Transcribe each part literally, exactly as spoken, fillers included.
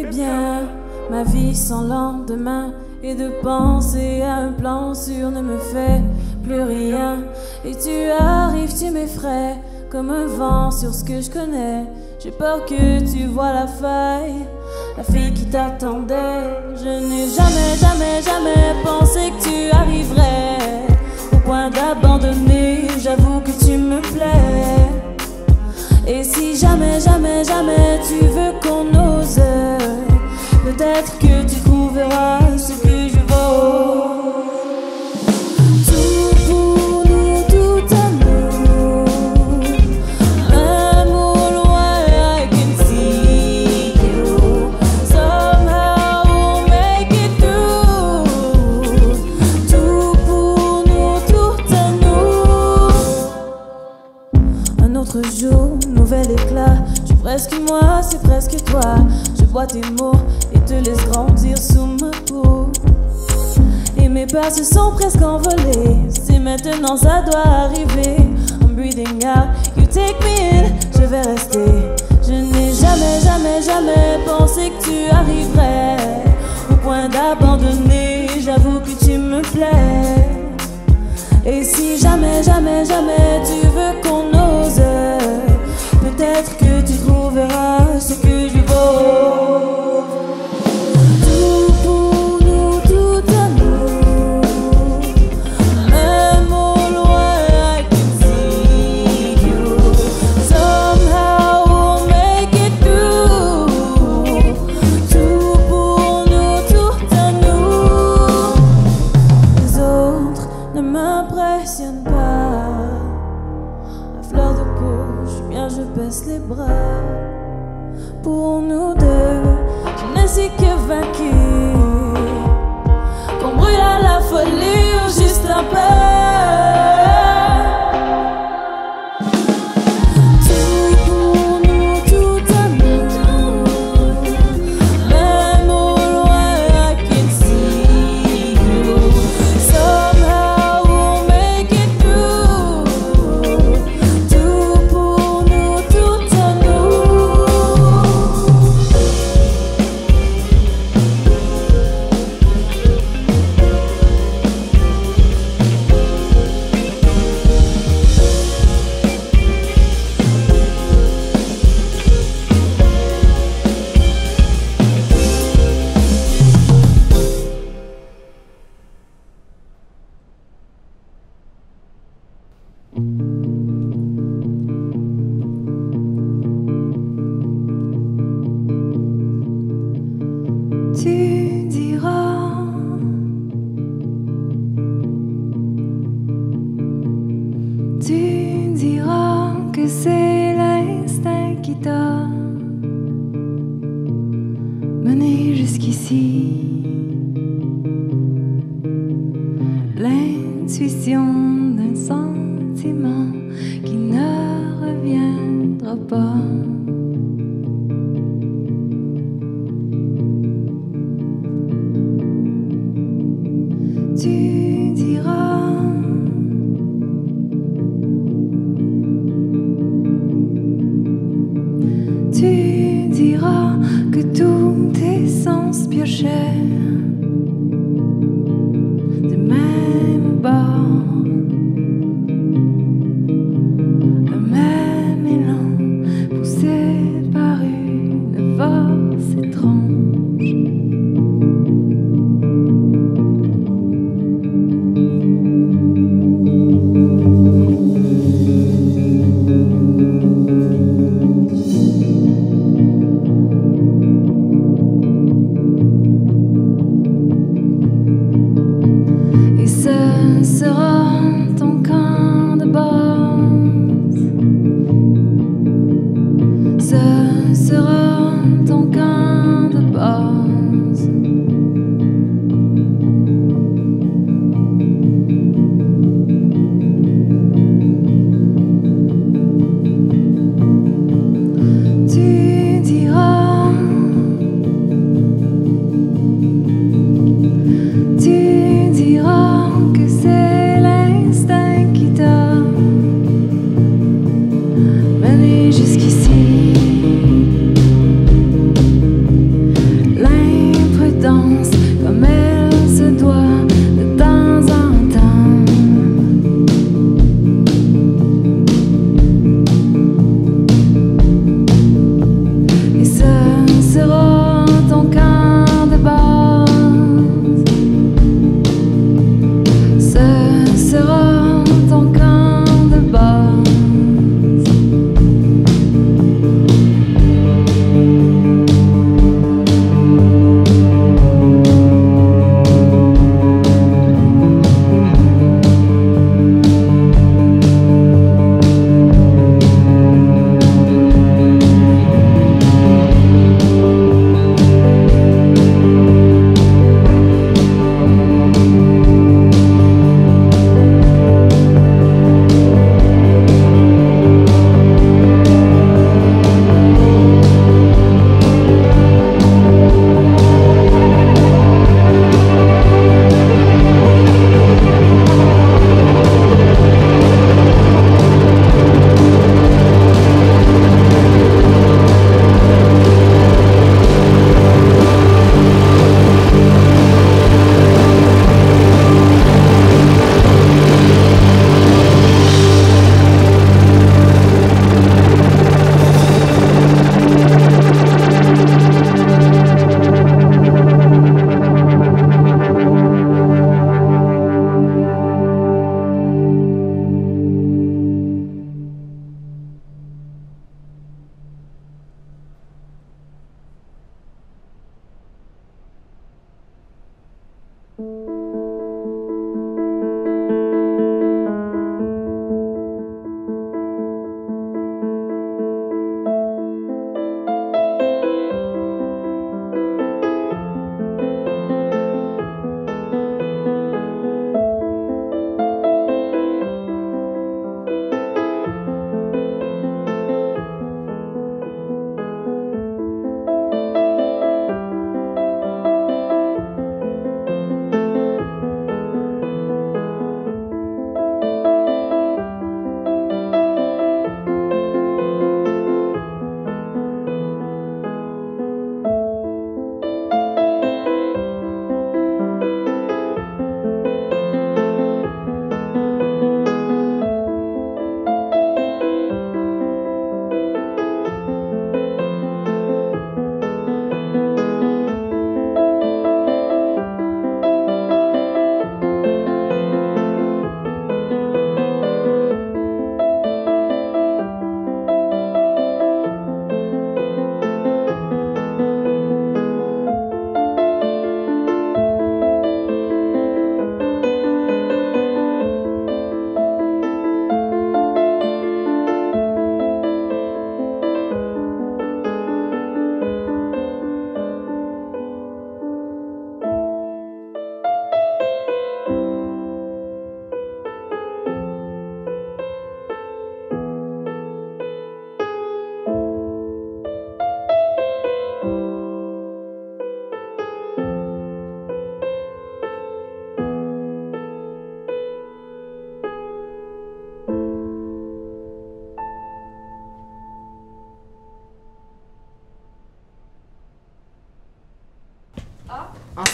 c'était bien, ma vie sans lendemain. Et de penser à un plan sûr ne me fait plus rien. Et tu arrives, tu m'effraies comme un vent sur ce que je connais. J'ai peur que tu vois la faille, la fille qui t'attendait. Je n'ai jamais, jamais, jamais pensé que tu arriverais au point d'abandonner. J'avoue que tu me plais. Et si jamais, jamais, jamais tu veux qu'on ose, peut-être que tu trouveras ce que je vaux. Tout pour nous, tout à nous. Même au loin, I can see you. Somehow we'll make it through. Tout pour nous, tout à nous. Un autre jour, nouvel éclat. Je suis presque moi, c'est presque toi. Je vois tes mots et te laisse grandir sous ma peau. Et mes peurs se sont presque envolées. C'est maintenant, ça doit arriver. I'm breathing out, you take me in. Je vais rester. Je n'ai jamais, jamais, jamais pensé que tu arriverais au point d'abandonner. J'avoue que tu me plais. Et si jamais, jamais, jamais tu veux qu'on ose, peut-être que tu trouveras ce que je vaux. Tout pour nous, tout à nous. Même au loin, I can see you. Somehow we'll make it through. Tout pour nous, tout à nous. Les autres ne m'impressionnent pas. À fleur de peau, je suis bien, je baisse les bras. Pour nous deux, je ne suis que vaincu. Qu'on brûle à la folie ou juste un peu. Tout pour nous, tout à nous. Même au loin, I can see you. Somehow we'll make it through. Tout pour nous, tout à nous. Tu diras, tu diras que c'est l'instinct qui t'a mené jusqu'ici. L'intuition d'un sentiment qui ne reviendra pas. Tu diras, tu diras que tous tes sens piochaient du même bord, le même élan poussé par une force étrange.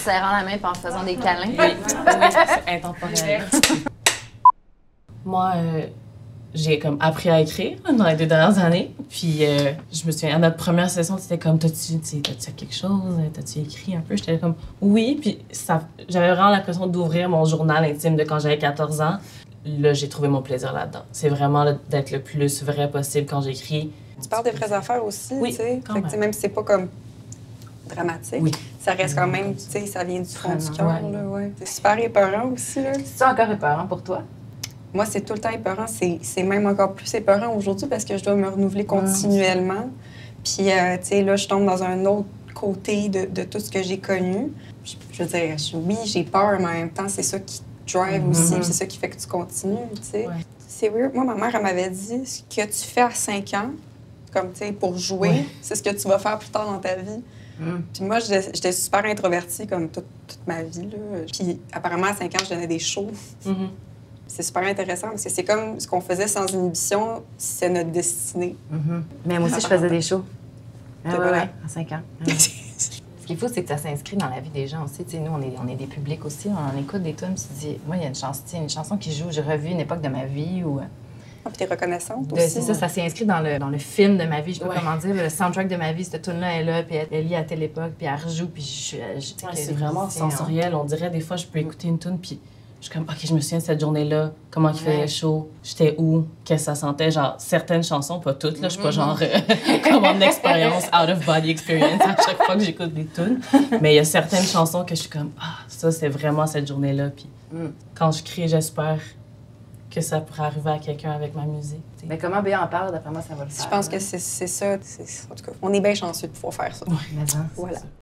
serrant la main et en faisant des câlins. Oui, oui, c'est intemporel. Moi, euh, j'ai comme appris à écrire dans les deux dernières années. Puis euh, je me souviens, à notre première session, c'était comme, t'as-tu t'as-tu quelque chose? T'as-tu écrit un peu? J'étais comme, oui. Puis ça, j'avais vraiment l'impression d'ouvrir mon journal intime de quand j'avais quatorze ans. Là, j'ai trouvé mon plaisir là-dedans. C'est vraiment d'être le plus vrai possible quand j'écris. Tu parles des vraies affaires aussi, oui, tu sais. Quand même. Même si c'est pas comme dramatique, oui. Ça reste quand même, tu sais, ça vient du fond du cœur, ouais. là, ouais. C'est super épeurant aussi, là. C'est encore épeurant pour toi? Moi, c'est tout le temps épeurant. C'est même encore plus épeurant aujourd'hui parce que je dois me renouveler continuellement. Puis, euh, tu sais, là, je tombe dans un autre côté de, de tout ce que j'ai connu. Je, je veux dire, je, oui, j'ai peur, mais en même temps, c'est ça qui drive mm-hmm. aussi. C'est ça qui fait que tu continues, tu sais. Ouais. C'est weird. Moi, ma mère, elle m'avait dit, ce que tu fais à cinq ans, comme, tu sais, pour jouer, ouais. c'est ce que tu vas faire plus tard dans ta vie. Mm. Puis moi, j'étais super introvertie, comme toute, toute ma vie, là. Puis apparemment, à cinq ans, je donnais des shows. Mm-hmm. C'est super intéressant parce que c'est comme ce qu'on faisait sans inhibition, c'est notre destinée. Mm-hmm. Mais moi aussi, je faisais des shows. Ah, ouais, ouais, à cinq ans. Ah, ouais. Ce qu'il faut, c'est que ça s'inscrit dans la vie des gens aussi. T'sais, nous, on est, on est des publics aussi. On écoute des tunes, puis tu dis, moi, il y a une, chans une chanson qui joue, j'ai revu une époque de ma vie. Ou... Ah, puis t'es reconnaissante de, aussi. C'est ça, ça s'est inscrit dans le, dans le film de ma vie. Je sais pas ouais. comment dire, le soundtrack de ma vie, cette tune-là est là, puis elle est liée à telle époque, puis elle rejoue, puis je, je, je ouais, c'est vraiment sensoriel. On dirait, des fois, je peux écouter une tune, puis je suis comme, OK, je me souviens de cette journée-là, comment il faisait chaud, j'étais où, qu'est-ce que ça sentait. Genre, certaines chansons, pas toutes, là, je suis pas genre euh, comme en expérience, out-of-body experience à chaque fois que j'écoute des tunes. Mais il y a certaines chansons que je suis comme, ah, ça, c'est vraiment cette journée-là. Puis mm. quand je crie, j'espère que ça pourrait arriver à quelqu'un avec ma musique. T'sais. Mais comment Béa en parle, d'après moi, ça va le faire. Je pense là. que c'est ça. En tout cas, on est bien chanceux de pouvoir faire ça. Oui, mais non, voilà. Ça.